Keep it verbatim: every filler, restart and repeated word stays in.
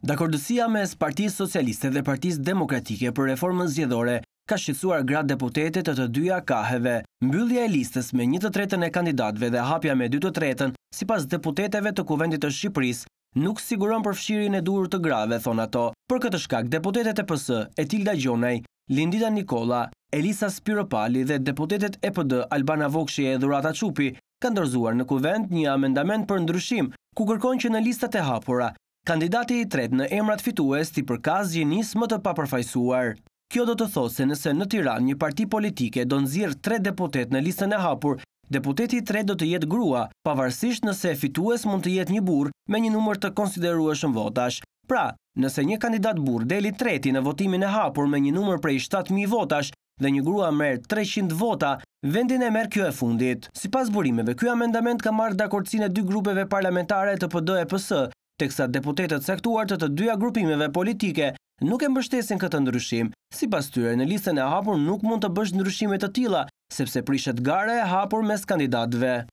Dakordësia mes Partisë Socialiste dhe Partisë Demokratike për reformën zgjedhore ka shqetësuar gratë deputete të të dyja kaheve. Mbyllja e listës me një të tretën e kandidatëve dhe hapja me dy të tretën, sipas deputeteve të Kuvendit të Shqipërisë, nuk siguron përfshirjen e duhur të grave, thonë ato. Për këtë shkak, deputetet E P S, Etilda Gjonaj, Lindita Nikola, Elisa Spiropali dhe deputetet E P D Albana Vokshi dhe Dhurata Çupi kanë dorëzuar në Kuvend një amendament për ndryshim, ku kërkojnë që në listat e hapura kandidati i tretë në emrat fitues t'i përkas zgjenisë më të papërfaqësuar. Kjo do të thotë se nëse në Tiranë një parti politike do nxjerrë tre deputet në listën e hapur, deputeti i tretë do të jetë grua, pavarësisht nëse fitues mund të jetë një burr me një numër të konsiderueshëm votash. Pra, nëse një kandidat burr deli treti në votimin e hapur me një numër prej shtatë mijë votash dhe një grua merr treqind vota, vendin e merr kjo e fundit. Sipas burimeve, ky amendament ka marrë dakordsinë e dy grupeve parlamentare të P D e P S, teksa deputetët caktuar të të dyja grupimeve politike nuk e mbështesin këtë ndryshim. Sipas tyre, në listën e hapur nuk mund të bësh ndryshime të tilla, sepse prishet gara e hapur mes kandidatëve.